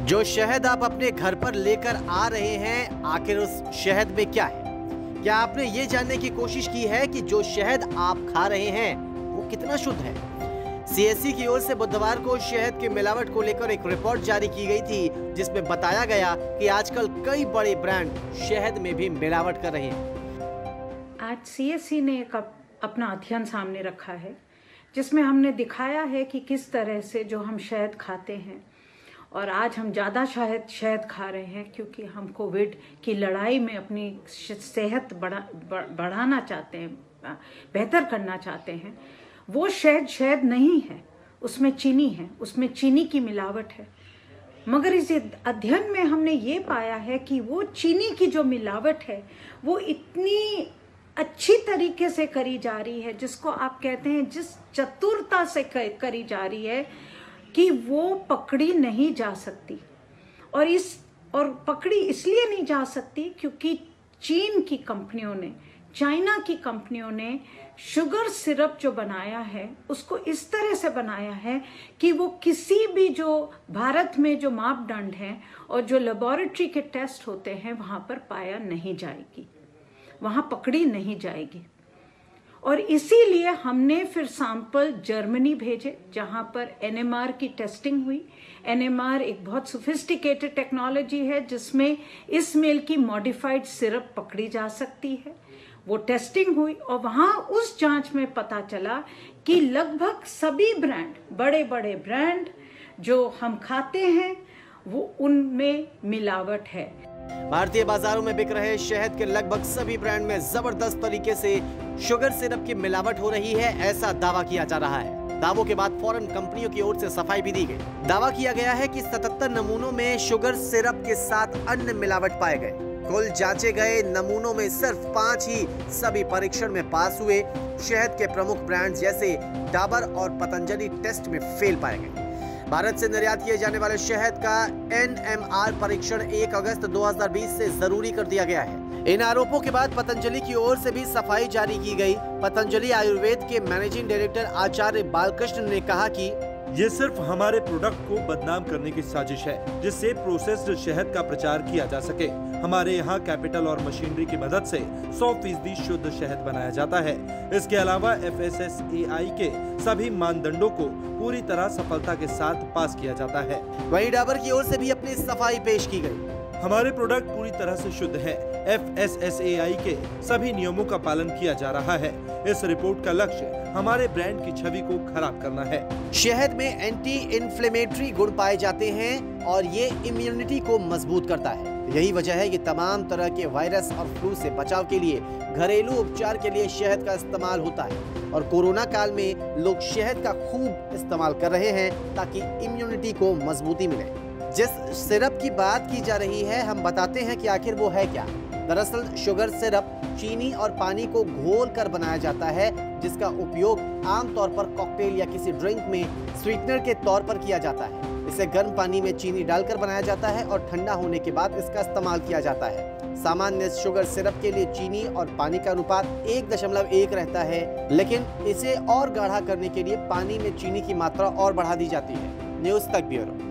जो शहद आप अपने घर पर लेकर आ रहे हैं, आखिर उस शहद में क्या है? क्या आपने ये जानने की कोशिश की है कि जो शहद आप खा रहे हैं वो कितना शुद्ध है? सीएससी की ओर से बुधवार को शहद की मिलावट को लेकर एक रिपोर्ट जारी की गई थी, जिसमें बताया गया कि आजकल कई बड़े ब्रांड शहद में भी मिलावट कर रहे हैं। आज सीएससी ने एक अपना अध्ययन सामने रखा है, जिसमें हमने दिखाया है कि किस तरह से जो हम शहद खाते हैं, और आज हम ज़्यादा शहद खा रहे हैं क्योंकि हम कोविड की लड़ाई में अपनी सेहत बढ़ाना चाहते हैं, बेहतर करना चाहते हैं। वो शहद नहीं है, उसमें चीनी है, उसमें चीनी की मिलावट है। मगर इस अध्ययन में हमने ये पाया है कि वो चीनी की जो मिलावट है वो इतनी अच्छी तरीके से करी जा रही है, जिसको आप कहते हैं जिस चतुरता से करी जा रही है कि वो पकड़ी नहीं जा सकती। और पकड़ी इसलिए नहीं जा सकती क्योंकि चाइना की कंपनियों ने शुगर सिरप जो बनाया है उसको इस तरह से बनाया है कि वो किसी भी जो भारत में जो मापदंड हैं और जो लेबोरेटरी के टेस्ट होते हैं वहाँ पर पाया नहीं जाएगी, वहाँ पकड़ी नहीं जाएगी। और इसीलिए हमने फिर सैंपल जर्मनी भेजे, जहाँ पर एनएमआर की टेस्टिंग हुई। एनएमआर एक बहुत सोफिस्टिकेटेड टेक्नोलॉजी है जिसमें इस मेल की मॉडिफाइड सिरप पकड़ी जा सकती है। वो टेस्टिंग हुई और वहाँ उस जांच में पता चला कि लगभग सभी ब्रांड, बड़े बड़े ब्रांड जो हम खाते हैं, वो उनमें मिलावट है। भारतीय बाजारों में बिक रहे शहद के लगभग सभी ब्रांड में जबरदस्त तरीके से शुगर सिरप की मिलावट हो रही है, ऐसा दावा किया जा रहा है। दावों के बाद फौरन कंपनियों की ओर से सफाई भी दी गई। दावा किया गया है कि 77 नमूनों में शुगर सिरप के साथ अन्य मिलावट पाए गए। कुल जांचे गए नमूनों में सिर्फ 5 ही सभी परीक्षण में पास हुए। शहद के प्रमुख ब्रांड जैसे डाबर और पतंजलि टेस्ट में फेल पाए गए। भारत से निर्यात किए जाने वाले शहद का एनएमआर परीक्षण 1 अगस्त 2020 से जरूरी कर दिया गया है। इन आरोपों के बाद पतंजलि की ओर से भी सफाई जारी की गई। पतंजलि आयुर्वेद के मैनेजिंग डायरेक्टर आचार्य बालकृष्ण ने कहा कि ये सिर्फ हमारे प्रोडक्ट को बदनाम करने की साजिश है, जिससे प्रोसेस्ड शहद का प्रचार किया जा सके। हमारे यहाँ कैपिटल और मशीनरी की मदद से 100% शुद्ध शहद बनाया जाता है। इसके अलावा FSSAI के सभी मानदंडों को पूरी तरह सफलता के साथ पास किया जाता है। वहीं डाबर की ओर से भी अपनी सफाई पेश की गई। हमारे प्रोडक्ट पूरी तरह से शुद्ध है। FSSAI के सभी नियमों का पालन किया जा रहा है। इस रिपोर्ट का लक्ष्य हमारे ब्रांड की छवि को खराब करना है। शहद में एंटी इन्फ्लेमेटरी गुण पाए जाते हैं और ये इम्यूनिटी को मजबूत करता है। यही वजह है कि तमाम तरह के वायरस और फ्लू से बचाव के लिए घरेलू उपचार के लिए शहद का इस्तेमाल होता है। और कोरोना काल में लोग शहद का खूब इस्तेमाल कर रहे हैं ताकि इम्यूनिटी को मजबूती मिले। जिस सिरप की बात की जा रही है, हम बताते हैं कि आखिर वो है क्या। दरअसल शुगर सिरप चीनी और पानी को घोल कर बनाया जाता है, जिसका उपयोग आमतौर पर कॉकटेल या किसी ड्रिंक में स्वीटनर के तौर पर किया जाता है। इसे गर्म पानी में चीनी डालकर बनाया जाता है और ठंडा होने के बाद इसका इस्तेमाल किया जाता है। सामान्य शुगर सिरप के लिए चीनी और पानी का अनुपात 1.1 रहता है, लेकिन इसे और गाढ़ा करने के लिए पानी में चीनी की मात्रा और बढ़ा दी जाती है। न्यूज़ तक ब्यूरो।